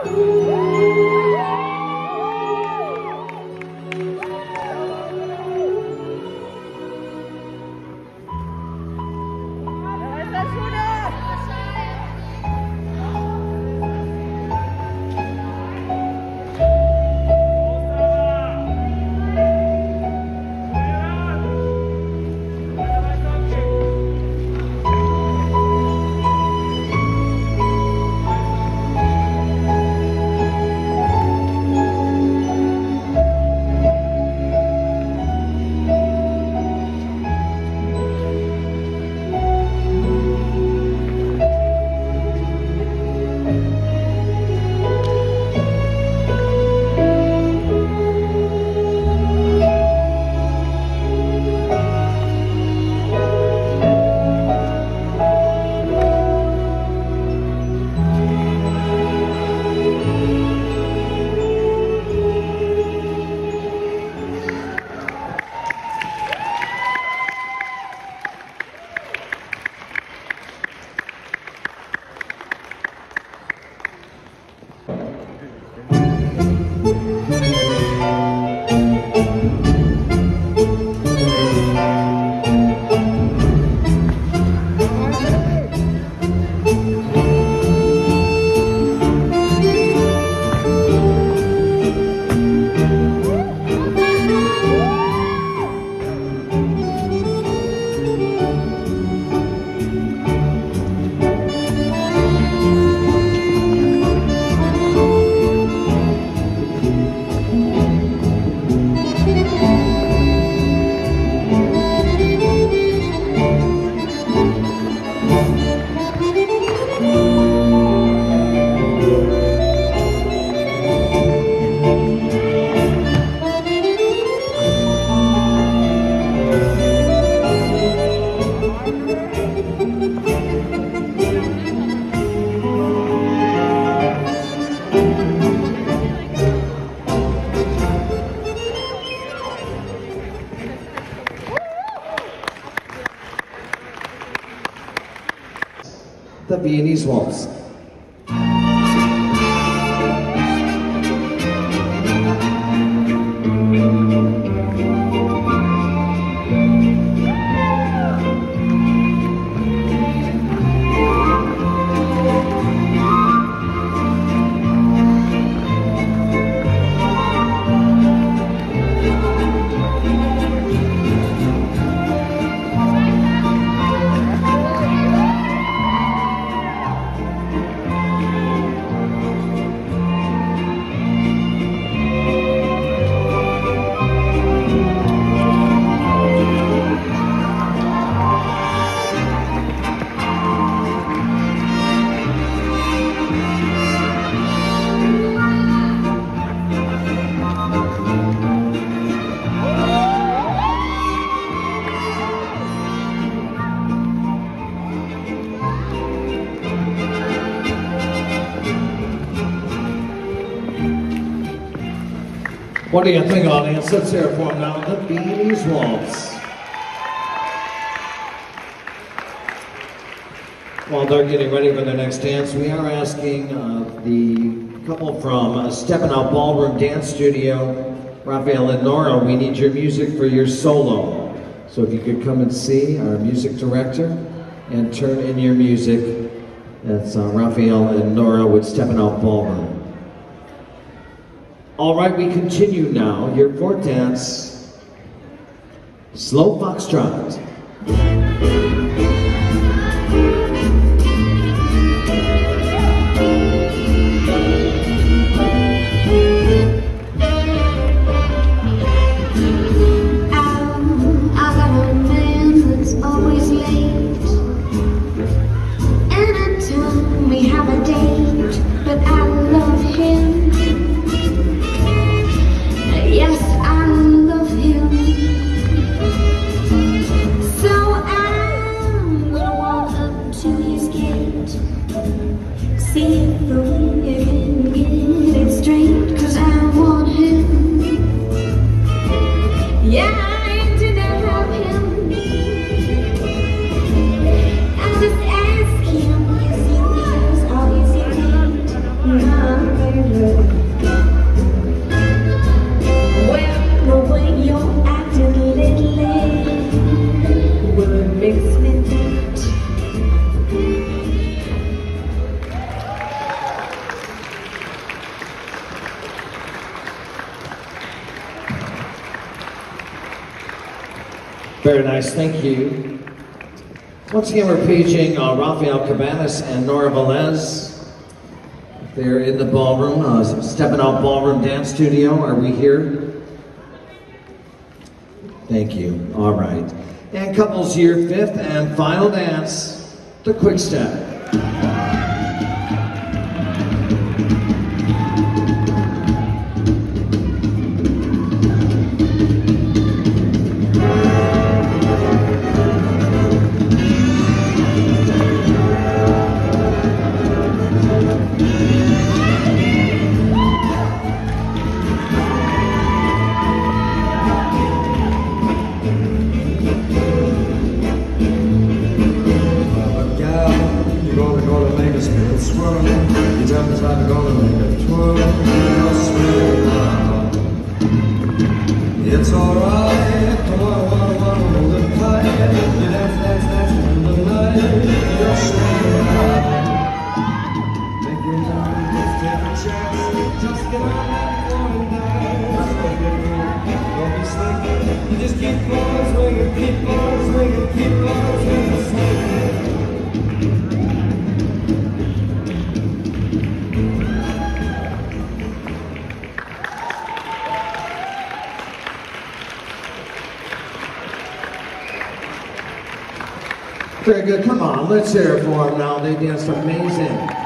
the Viennese Waltz. What do you think, audience? Let's hear it for them now, the Viennese Waltz. While they're getting ready for their next dance, we are asking the couple from Steppin' Out Ballroom Dance Studio, Raphael and Nora, we need your music for your solo. So if you could come and see our music director and turn in your music, that's Raphael and Nora with Steppin' Out Ballroom. All right, we continue now. Your fourth dance, Slow Foxtrot. I got a man that's always late. Anytime we have a date, but I love him. Yes, I love him. So I'm gonna walk up to his gate, see if we can get it straight, 'cause I want him. Yeah, I did not have him. I just ask him, yes he is, or is he dead? No, Very nice, thank you. Once again, we're paging Rafael Cabanas and Nora Velez. They're in the ballroom, Stepping Out Ballroom Dance Studio. Are we here? Thank you. All right. And couples, your fifth and final dance, the quick step. It's alright, come on, hold it tight. You dance in the night. You're staying out. Make your mind, let's take a chance. Just get on that floor and dance. Don't be slick. You just keep on swinging, keep on swinging, keep on swinging. Very good, come on, let's hear it for them now. They danced amazing.